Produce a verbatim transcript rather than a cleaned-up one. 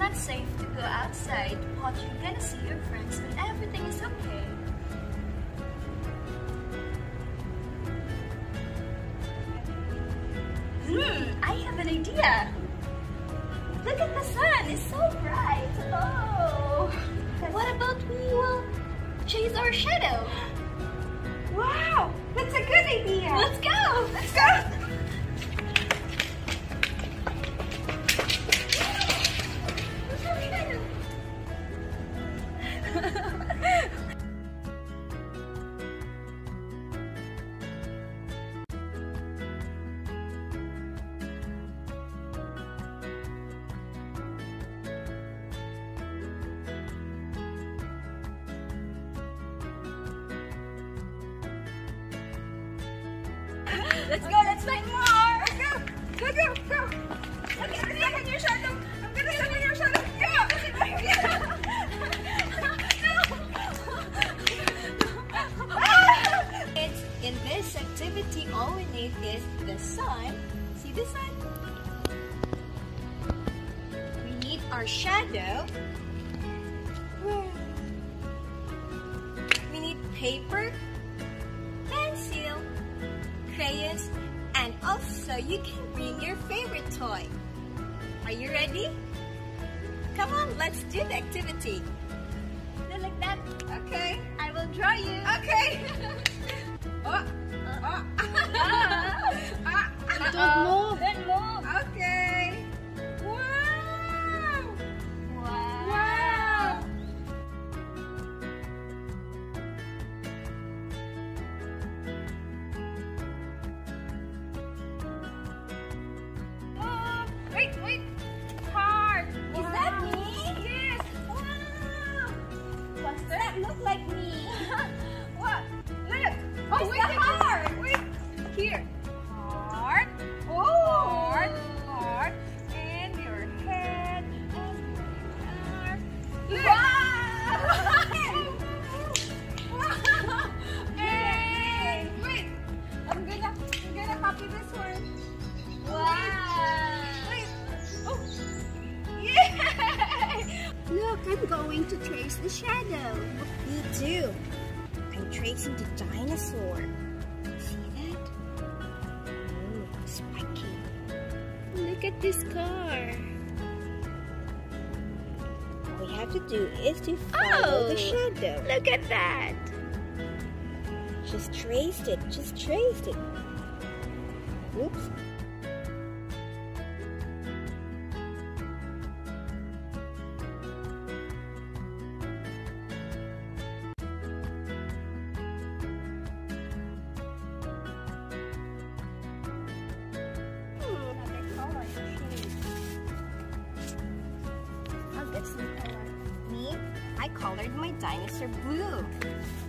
not safe to go outside, but you're gonna see your friends when everything is okay. Hmm, I have an idea. Look at the sun, it's so bright. Oh, what about we will chase our shadow? Wow, that's a good idea. Let's go. Let's go. Let's go, let's find more. Go, go, go, go. I'm gonna step on your shadow. I'm gonna step on your shadow. Go. It's, in this activity, all we need is the sun. See the sun? We need our shadow. We need paper, pencil, crayons, and also you can bring your favorite toy. Are you ready? Come on, let's do the activity. Do like that. Okay. I will draw you. Okay. Oh. Oh. Ah. Don't move. Don't move. Okay. Wow. Wow. Wow. Oh, wait, wait. Heart. Is that me? Yes. Wow. Does that look like me? What? Look. Oh, wait, the wait, heart. Wait. Here. Heart. Oh. Heart. Heart. And your head. And your arm. Look. Wow. And wait. I'm gonna, I'm gonna copy this one. Wow. Wait. Oh. Yay! Look, I'm going to trace the shadow. Me too. I'm tracing the dinosaur. See that? Oh, spiky. Look at this car. All we have to do is to follow the shadow. Look at that. Just traced it. Just traced it. Oops. I'll get some color. Me, I colored my dinosaur blue.